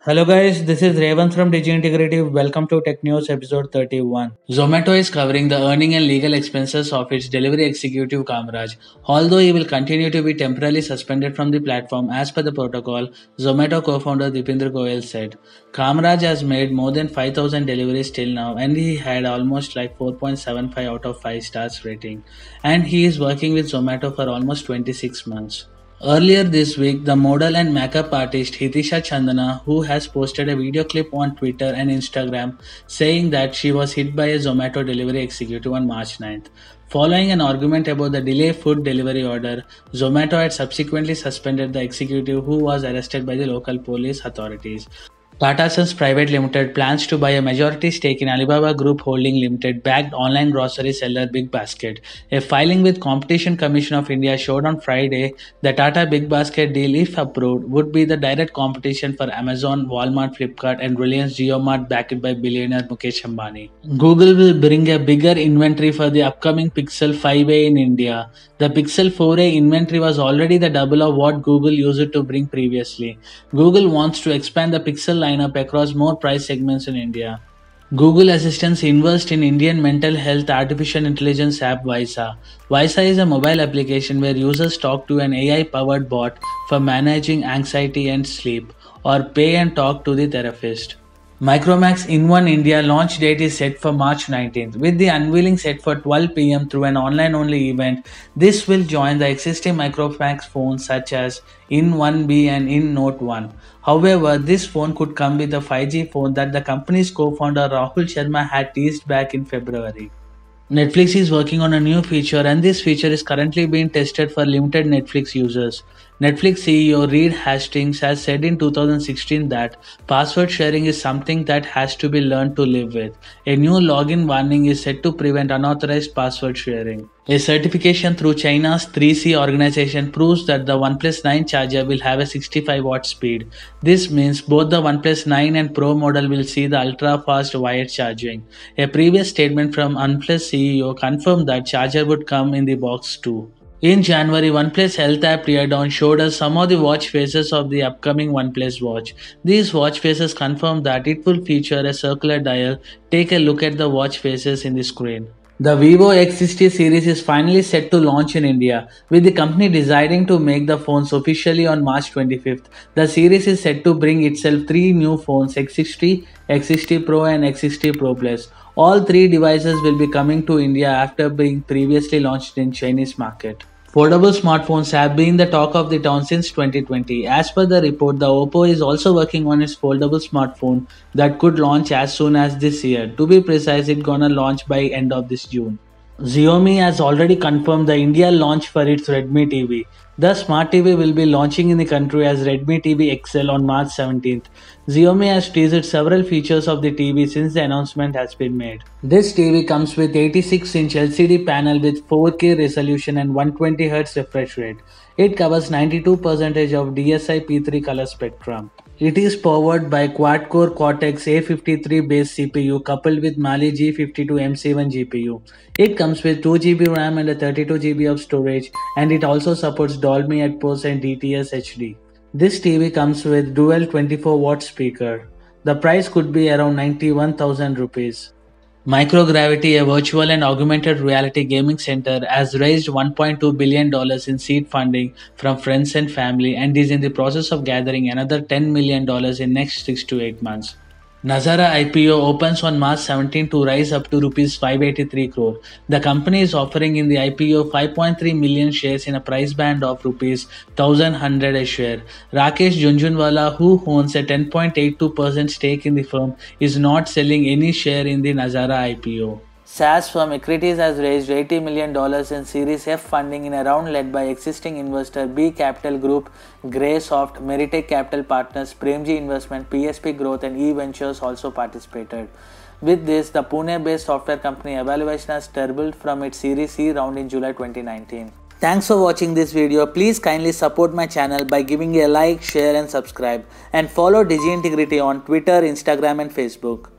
Hello guys, this is Revan from DigiIntegrity. Welcome to Tech News episode 31. Zomato is covering the earning and legal expenses of its delivery executive Kamraj. Although he will continue to be temporarily suspended from the platform as per the protocol, Zomato co-founder Deepinder Goyal said. Kamraj has made more than 5,000 deliveries till now and he had almost like 4.75 out of 5 stars rating. And he is working with Zomato for almost 26 months. Earlier this week, the model and makeup artist Hitisha Chandana, who has posted a video clip on Twitter and Instagram saying that she was hit by a Zomato delivery executive on March 9th. Following an argument about the delay food delivery order, Zomato had subsequently suspended the executive who was arrested by the local police authorities. Tata Sons Private Limited plans to buy a majority stake in Alibaba Group Holding Limited backed online grocery seller Big Basket. A filing with Competition Commission of India showed on Friday the Tata Big Basket deal, if approved, would be the direct competition for Amazon, Walmart, Flipkart and Reliance JioMart backed by billionaire Mukesh Ambani. Google will bring a bigger inventory for the upcoming Pixel 5a in India. The Pixel 4a inventory was already the double of what Google used to bring previously. Google wants to expand the Pixel lineup across more price segments in India. Google Assistant invests in Indian mental health artificial intelligence app Visa. Visa is a mobile application where users talk to an AI-powered bot for managing anxiety and sleep, or pay and talk to the therapist. Micromax In1 India launch date is set for March 19th, with the unveiling set for 12 pm through an online-only event. This will join the existing Micromax phones such as In1B and InNote 1. However, this phone could come with a 5G phone that the company's co-founder Rahul Sharma had teased back in February. Netflix is working on a new feature and this feature is currently being tested for limited Netflix users. Netflix CEO Reed Hastings has said in 2016 that password sharing is something that has to be learned to live with. A new login warning is set to prevent unauthorized password sharing. A certification through China's 3C organization proves that the OnePlus 9 charger will have a 65-watt speed. This means both the OnePlus 9 and Pro model will see the ultra-fast wired charging. A previous statement from OnePlus CEO confirmed that charger would come in the box too. In January, OnePlus Health app Teardown showed us some of the watch faces of the upcoming OnePlus watch. These watch faces confirm that it will feature a circular dial. Take a look at the watch faces in the screen. The Vivo X60 series is finally set to launch in India, with the company deciding to make the phones officially on March 25th. The series is set to bring itself three new phones, X60, X60 Pro and X60 Pro Plus. All three devices will be coming to India after being previously launched in Chinese market. Foldable smartphones have been the talk of the town since 2020. As per the report, the Oppo is also working on its foldable smartphone that could launch as soon as this year. To be precise, it's gonna launch by end of this June. Xiaomi has already confirmed the India launch for its Redmi TV. The smart TV will be launching in the country as Redmi TV XL on March 17th. Xiaomi has teased several features of the TV since the announcement has been made. This TV comes with 86-inch LCD panel with 4K resolution and 120Hz refresh rate. It covers 92% of DSI P3 color spectrum. It is powered by quad-core Cortex A53 based CPU coupled with Mali G52 M7 GPU. It comes with 2GB RAM and a 32GB of storage, and it also supports Dolby Atmos and DTS HD. This TV comes with dual 24-watt speaker. The price could be around 91,000 rupees. Microgravity, a virtual and augmented reality gaming center, has raised $1.2 billion in seed funding from friends and family and is in the process of gathering another $10 million in next 6 to 8 months. Nazara IPO opens on March 17 to rise up to Rs 583 crore. The company is offering in the IPO 5.3 million shares in a price band of Rs 1,100 a share. Rakesh Jhunjhunwala, who owns a 10.82% stake in the firm, is not selling any share in the Nazara IPO. SaaS firm Equities has raised $80 million in Series F funding in a round led by existing investor B Capital Group, Greysoft, Meritech Capital Partners, Premji Investment, PSP Growth and E Ventures also participated. With this, the Pune-based software company Evaluation has turbuled from its Series C round in July 2019. Thanks for watching this video. Please kindly support my channel by giving a like, share and subscribe, and follow DigiIntegrity on Twitter, Instagram and Facebook.